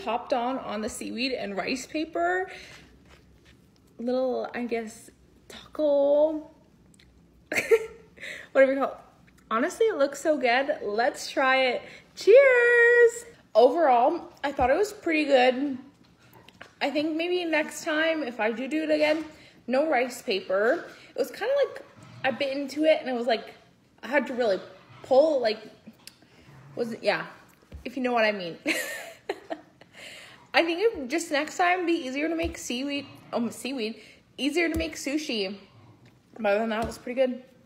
hopped on the seaweed and rice paper. Little, I guess, taco, whatever you call it. Honestly, it looks so good. Let's try it. Cheers! Overall, I thought it was pretty good. I think maybe next time, if I do it again, no rice paper. It was kind of like, I bit into it and it was like, I had to really pull, like, yeah, if you know what I mean. I think it just next time be easier to make seaweed, easier to make sushi. But other than that, it was pretty good.